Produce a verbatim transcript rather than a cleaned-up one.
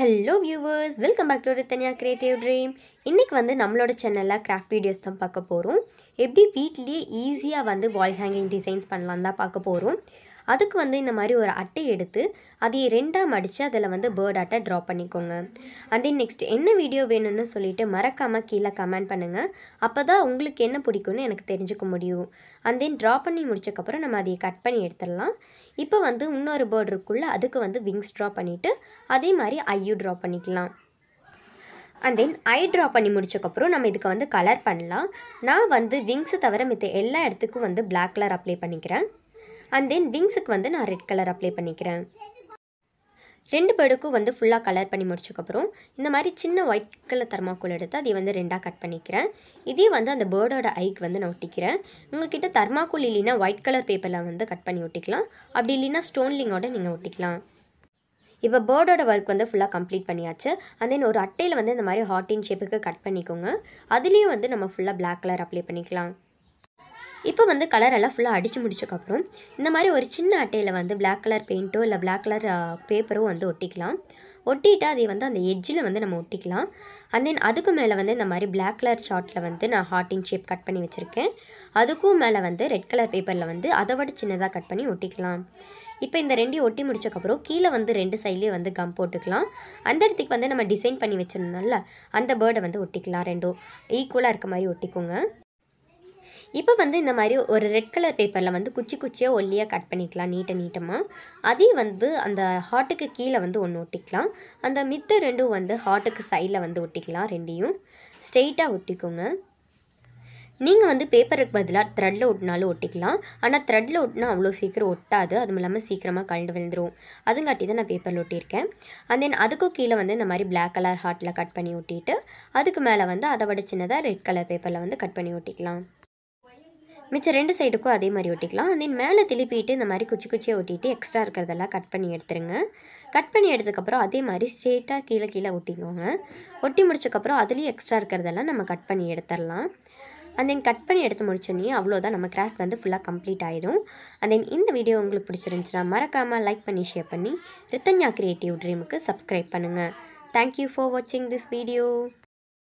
Hello viewers, welcome back to Ritanya Creative Dream. இன்னைக்கு வந்து நம்மளோட சேனல்ல கிராஃப்ட் வீடியோஸ் தான் பார்க்க போறோம். எப்படி வீட்லயே ஈஸியா வந்து வால் ஹேங்கிங் டிசைன்ஸ் பண்ணலாம் தான் பார்க்க போறோம். அதுக்கு வந்து இந்த மாதிரி ஒரு அட்டை எடுத்து அதை ரெண்டா மடிச்சு அதில் வந்து பேர்ட் அட்டை ட்ரா பண்ணிக்கோங்க. அதே நெக்ஸ்ட் என்ன வீடியோ வேணும்னு சொல்லிட்டு மறக்காம கீழே கமெண்ட் பண்ணுங்க. அப்பதான் உங்களுக்கு என்ன பிடிக்கும்னு எனக்கு தெரிஞ்சுக்க முடியும். அண்ட் தென் ட்ரா பண்ணி முடிச்சக்கப்புறம் நம்ம அதை கட் பண்ணி எடுத்துடலாம். இப்போ வந்து இன்னொரு பேர்ட் இருக்குள்ள அதுக்கு வந்து விங்ஸ் ட்ரா பண்ணிவிட்டு அதே மாதிரி ஐயும் ட்ரா பண்ணிக்கலாம். அண்ட் தென் ஐ ட்ரா பண்ணி முடிச்சக்கப்புறம் நம்ம இதுக்கு வந்து கலர் பண்ணலாம். நான் வந்து விங்ஸை தவிர மித்த எல்லா இடத்துக்கும் வந்து பிளாக் கலர் அப்ளை பண்ணிக்கிறேன். அண்ட் தென் விங்ஸுக்கு வந்து நான் ரெட் கலர் அப்ளை பண்ணிக்கிறேன். ரெண்டு பேர்டுக்கும் வந்து ஃபுல்லாக கலர் பண்ணி முடிச்சக்கப்புறம் இந்த மாதிரி சின்ன ஒயிட் கலர் தர்மாக்கோல் எடுத்து அதை வந்து ரெண்டாக கட் பண்ணிக்கிறேன். இதே வந்து அந்த பேர்டோட ஐக்கு வந்து நான் ஒட்டிக்கிறேன். உங்ககிட்ட தர்மாக்கோல் இல்லைன்னா ஒயிட் கலர் பேப்பரில் வந்து கட் பண்ணி ஒட்டிக்கலாம். அப்படி இல்லைன்னா ஸ்டோன்லிங்கோட நீங்கள் ஒட்டிக்கலாம். இப்போ பேர்டோட ஒர்க் வந்து ஃபுல்லாக கம்ப்ளீட் பண்ணியாச்சு. அண்ட் தென் ஒரு அட்டையில் வந்து இந்த மாதிரி ஹார்டின் ஷேப்புக்கு கட் பண்ணிக்கோங்க. அதுலேயும் வந்து நம்ம ஃபுல்லாக பிளாக் கலர் அப்ளை பண்ணிக்கலாம். இப்போ வந்து கலர் எல்லாம் ஃபுல்லாக அடித்து முடிச்சக்கப்புறம் இந்த மாதிரி ஒரு சின்ன அட்டையில் வந்து பிளாக் கலர் பெயிண்ட்டோ இல்லை பிளாக் கலர் பேப்பரோ வந்து ஒட்டிக்கலாம். ஒட்டிட்டு அதை வந்து அந்த எட்ஜில் வந்து நம்ம ஒட்டிக்கலாம். அண்ட் தென் அதுக்கு மேலே வந்து இந்த மாதிரி பிளாக் கலர் ஷார்ட்டில் வந்து நான் ஹார்டின் ஷேப் கட் பண்ணி வச்சுருக்கேன். அதுக்கும் மேலே வந்து ரெட் கலர் பேப்பரில் வந்து அதை விட சின்னதாக கட் பண்ணி ஒட்டிக்கலாம். இப்போ இந்த ரெண்டையும் ஒட்டி முடிச்சக்கப்புறம் கீழே வந்து ரெண்டு சைட்லேயே வந்து கம் போட்டுக்கலாம். அந்த இடத்துக்கு வந்து நம்ம டிசைன் பண்ணி வச்சுருந்தோம்ல அந்த பேர்டை வந்து ஒட்டிக்கலாம். ரெண்டும் ஈக்குவலாக இருக்க மாதிரி ஒட்டிக்கோங்க. இப்போ வந்து இந்த மாதிரி ஒரு ரெட் கலர் பேப்பரில் வந்து குச்சி குச்சியாக ஒல்லியாக கட் பண்ணிக்கலாம் நீட்ட நீட்டமாக. அதையும் வந்து அந்த ஹார்ட்டுக்கு கீழே வந்து ஒன்று ஒட்டிக்கலாம். அந்த மித்த ரெண்டும் வந்து ஹார்ட்டுக்கு சைடில் வந்து ஒட்டிக்கலாம். ரெண்டையும் ஸ்ட்ரெயிட்டாக ஒட்டிக்கோங்க. நீங்கள் வந்து பேப்பருக்கு பதிலாக த்ரெட்டில் ஒட்டினாலும் ஒட்டிக்கலாம். ஆனால் த்ரெட்டில் ஒட்டினா அவ்வளோ சீக்கிரம் ஒட்டாது. அதுவும் இல்லாமல் சீக்கிரமாக கழண்டு விழுந்துடும். அதுங்காட்டி தான் நான் பேப்பரில் ஒட்டியிருக்கேன். அண்ட் தென் அதுக்கும் கீழே வந்து இந்த மாதிரி பிளாக் கலர் ஹார்ட்டில் கட் பண்ணி ஒட்டிட்டு அதுக்கு மேலே வந்து அதை விட சின்னதாக ரெட் கலர் பேப்பரில் வந்து கட் பண்ணி ஒட்டிக்கலாம். மிச்சம் ரெண்டு சைடுக்கும் அதே மாதிரி ஒட்டிக்கலாம். அண்ட் தென் மேலே திருப்பிட்டு இந்த மாதிரி குச்சி குச்சியை ஒட்டிட்டு எக்ஸ்ட்ரா இருக்கிறதெல்லாம் கட் பண்ணி எடுத்துருங்க. கட் பண்ணி எடுத்ததுக்கப்புறம் அதே மாதிரி ஸ்ட்ரெயிட்டாக கீழே கீழே ஒட்டிக்கோங்க. ஒட்டி முடிச்சக்கப்புறம் அதுலேயும் எக்ஸ்ட்ரா இருக்கிறதெல்லாம் நம்ம கட் பண்ணி எடுத்துடலாம். அண்ட் தென் கட் பண்ணி எடுத்து முடிச்சோன்னே அவ்வளோதான், நம்ம கிராஃப்ட் வந்து ஃபுல்லாக கம்ப்ளீட் ஆகிடும். அண்ட் தென் இந்த வீடியோ உங்களுக்கு பிடிச்சிருந்துச்சுன்னா மறக்காமல் லைக் பண்ணி ஷேர் பண்ணி ரித்தன்யா கிரியேட்டிவ் ட்ரீமுக்கு சப்ஸ்கிரைப் பண்ணுங்கள். தேங்க்யூ ஃபார் வாட்சிங் திஸ் வீடியோ.